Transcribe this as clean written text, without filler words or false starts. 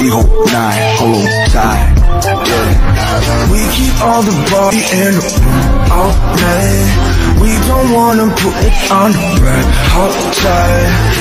We hold 9, hold tight, yeah. We keep all the body in the room all night. We don't wanna put it on the red hot side.